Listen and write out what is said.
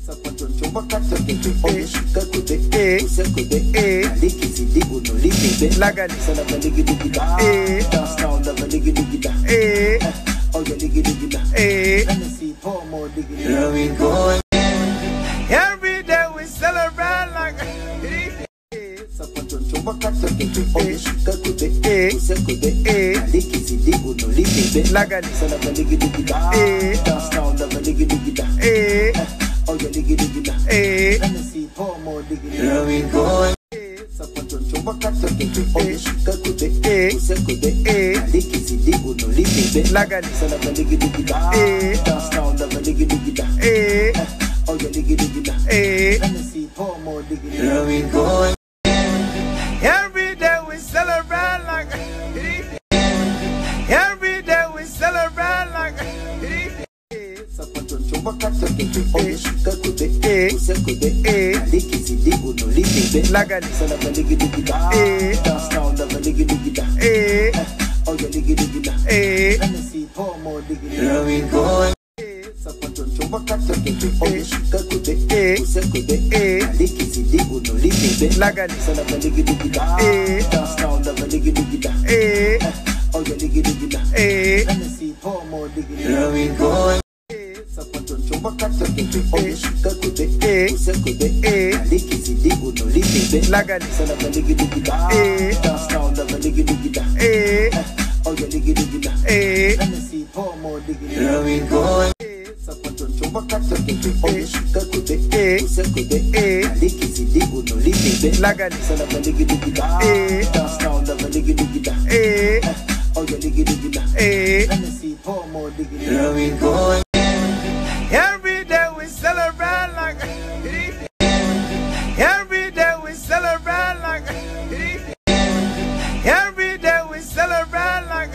Every day we celebrate like every day we celebrate like every day we celebrate like every day we celebrate like every day we celebrate like every day we celebrate like